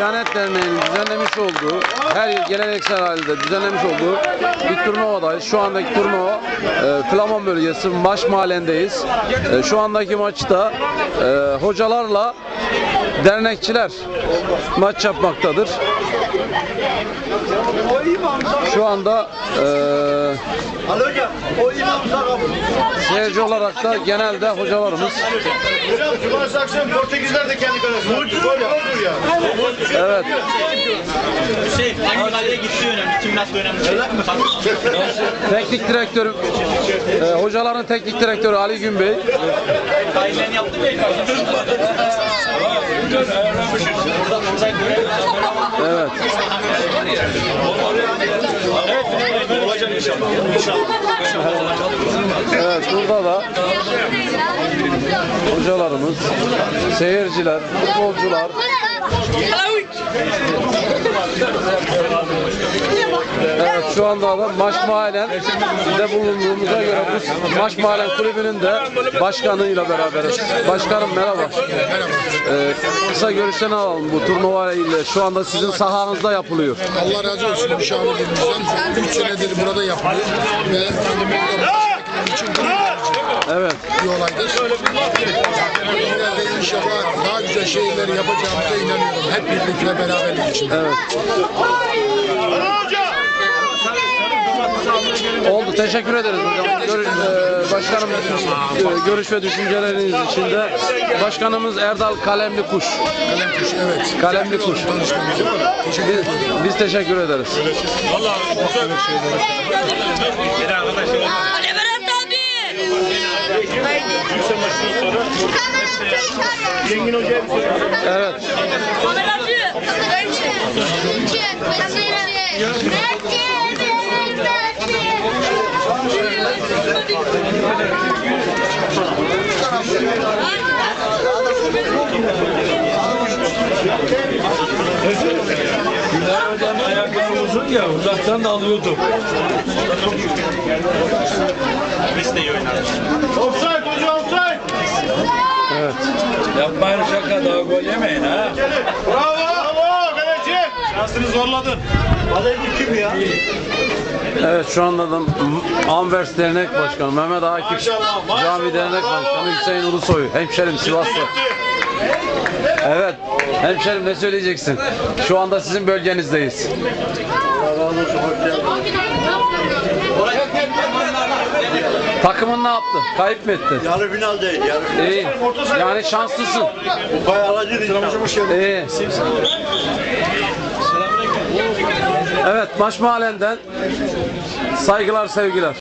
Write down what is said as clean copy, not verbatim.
Diyanet Derneği'nin düzenlemiş olduğu, her yıl geleneksel halde düzenlemiş olduğu bir turnuvadayız. Şu andaki turnuva Flaman bölgesi Maş mahallendeyiz. Şu andaki maçta hocalarla dernekçiler maç yapmaktadır. Şu anda seyirci olarak da genelde hocalarımız. Cumartesi akşam Portekizler de kendi kalesine. Evet. Hangi kaleye gittiği önemli, kim nasıl önemli. Teknik direktör, hocaların teknik direktörü Ali Günbey. Kayınlarını yaptı mı? Evet. Olacak inşallah. Evet, burada da hocalarımız, seyirciler, futbolcular. Evet, şu anda da Maş Mahallen'de bulunduğumuza göre bu Maş Mahallen Kulübü'nün de başkanıyla beraberiz. Başkanım merhaba. Kısa görüşlerini alalım bu turnuva ile. Şu anda sizin sahanızda yapılıyor. Allah razı olsun bu şahirimizden. 3 senedir burada yapılıyor ve için Evet. bir olaydır. İleride inşallah daha güzel şeyler yapacağımıza inanıyorum. Hep birlik ve beraberlik için. Evet. Oldu. Teşekkür ederiz hocam. Başkanım görüş ve düşünceleriniz için de başkanımız Erdal Kalemli Kuş. Kalem kuş, evet. Kalemli Kuş. Biz teşekkür ederiz. Evet. Güler hocam ayakları uzun ya, uzaktan da alıyordum. Biz de iyi oynarız. Offside hoca offside. Evet. Yapmayın şaka, daha gol yemeyin ha. Bravo. Bravo kaleci. Şansını zorladın. Kaleci kim ya? Evet, şu anda da Anvers Dernek Başkanı Mehmet Akif, Cami Dernek Başkanı Hüseyin Ulusoy, hemşerim Sivaslı. Evet, hemşerim ne söyleyeceksin? Şu anda sizin bölgenizdeyiz. Takımın ne yaptı? Kayıp mı etti? Yarı finaldeydi. İyi. Yani şanslısın. Bayağı alacıydı. İyi. Evet, Maş Mahallen'den saygılar, sevgiler.